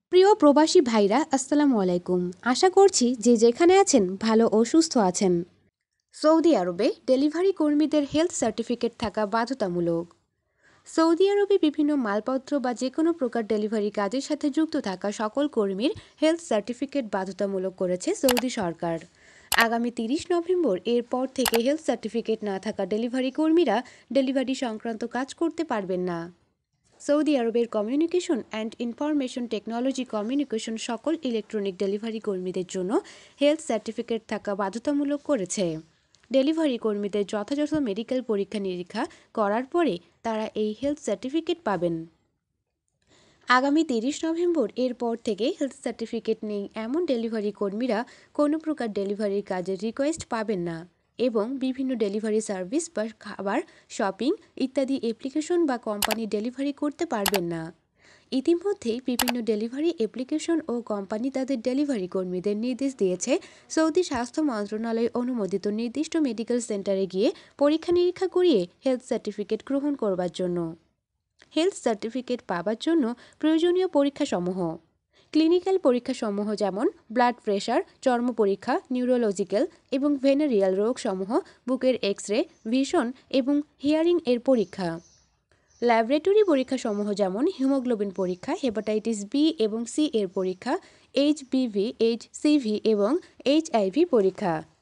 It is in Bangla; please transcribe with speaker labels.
Speaker 1: প্রিয় প্রবাসী ভাইরা আসসালামু আলাইকুম। আশা করছি যে যেখানে আছেন ভালো ও সুস্থ আছেন। সৌদি আরবে ডেলিভারি কর্মীদের হেলথ সার্টিফিকেট থাকা বাধ্যতামূলক। সৌদি আরবে বিভিন্ন মালপত্র বা যে কোনো প্রকার ডেলিভারি কাজের সাথে যুক্ত থাকা সকল কর্মীর হেলথ সার্টিফিকেট বাধ্যতামূলক করেছে সৌদি সরকার। আগামী 30 নভেম্বর এর পর থেকে হেলথ সার্টিফিকেট না থাকা ডেলিভারি কর্মীরা ডেলিভারি সংক্রান্ত কাজ করতে পারবেন না। সৌদি আরবের communication and information technology communication সকল ইলেকট্রনিক ডেলিভারি কর্মীদের জন্য হেলথ সার্টিফিকেট থাকা বাধ্যতামূলক করেছে। ডেলিভারি কর্মীদের যথাযথ মেডিকেল পরীক্ষা নিরীক্ষা করার পরে তারা এই হেলথ সার্টিফিকেট পাবেন। আগামী 30 নভেম্বর এর পর থেকে হেলথ সার্টিফিকেট নেই এমন ডেলিভারি কর্মীরা কোনো প্রকার ডেলিভারির কাজের রিকোয়েস্ট পাবেন না এবং বিভিন্ন ডেলিভারি সার্ভিস বা খাবার, শপিং ইত্যাদি অ্যাপ্লিকেশন বা কোম্পানি ডেলিভারি করতে পারবেন না। ইতিমধ্যেই বিভিন্ন ডেলিভারি অ্যাপ্লিকেশন ও কোম্পানি তাদের ডেলিভারি কর্মীদের নির্দেশ দিয়েছে সৌদি স্বাস্থ্য মন্ত্রণালয় অনুমোদিত নির্দিষ্ট মেডিকেল সেন্টারে গিয়ে পরীক্ষা নিরীক্ষা করিয়ে হেলথ সার্টিফিকেট গ্রহণ করবার জন্য। হেলথ সার্টিফিকেট পাবার জন্য প্রয়োজনীয় পরীক্ষাসমূহ: ক্লিনিক্যাল পরীক্ষাসমূহ যেমন ব্লাড প্রেশার, চর্ম পরীক্ষা, নিউরোলজিক্যাল এবং ভেনারিয়াল রোগসমূহ, বুকের এক্স-রে, ভিশন এবং হিয়ারিং এর পরীক্ষা। ল্যাবরেটরি পরীক্ষাসমূহ যেমন হিমোগ্লোবিন পরীক্ষা, হেপাটাইটিস বি এবং সি এর পরীক্ষা, এইচবিভি, এইচসিভি এবং এইচআইভি পরীক্ষা।